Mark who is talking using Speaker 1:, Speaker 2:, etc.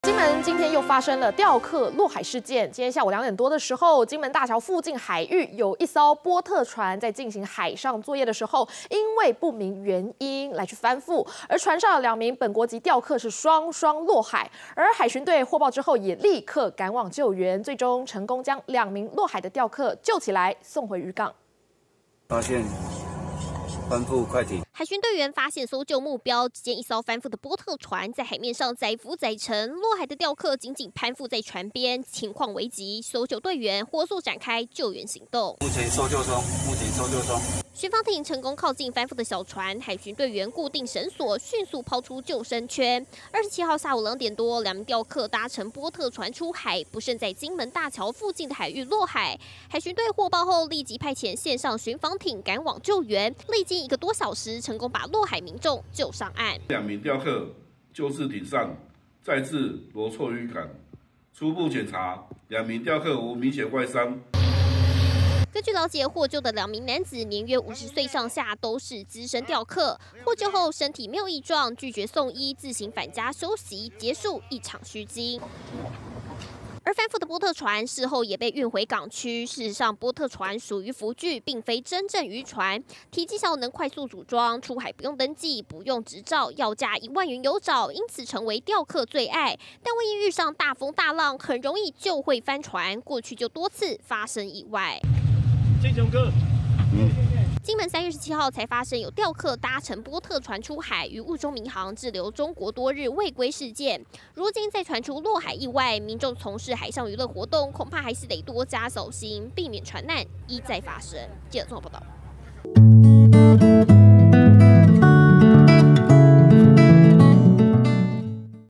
Speaker 1: 金门今天又发生了钓客落海事件。今天下午2点多的时候，金门大桥附近海域有一艘波特船在进行海上作业的时候，因为不明原因来去翻覆，而船上2名本国籍钓客是双双落海。而海巡队获报之后，也立刻赶往救援，最终成功将2名落海的钓客救起来，送回渔港。
Speaker 2: 发现翻覆快艇。
Speaker 3: 海巡队员发现搜救目标，只见一艘翻覆的波特船在海面上载浮载沉，落海的钓客紧紧攀附在船边，情况危急，搜救队员火速展开救援行动。
Speaker 2: 目前搜救中。
Speaker 3: 巡防艇成功靠近翻覆的小船，海巡队员固定绳索，迅速抛出救生圈。27号下午2点多，2名钓客搭乘波特船出海，不慎在金门大桥附近的海域落海。海巡队获报后，立即派遣线上巡防艇赶往救援，历经1个多小时，成功把落海民众救上岸。
Speaker 4: 2名钓客救至艇上，再至罗厝渔港。初步检查，2名钓客无明显外伤。
Speaker 3: 根据了解，获救的2名男子年约50岁上下，都是资深钓客。获救后身体没有异状，拒绝送医，自行返家休息，结束一场虚惊。而翻覆的波特船事后也被运回港区。事实上，波特船属于浮具，并非真正渔船，体积小，能快速组装，出海不用登记，不用执照，要价1万元有找，因此成为钓客最爱。但万一遇上大风大浪，很容易就会翻船，过去就多次发生意外。金门3月17号才发生有钓客搭乘波特船出海，于雾中民航滞留中国多日未归事件。如今再传出落海意外，民众从事海上娱乐活动，恐怕还是得多加小心，避免船难一再发生。记者综合报道。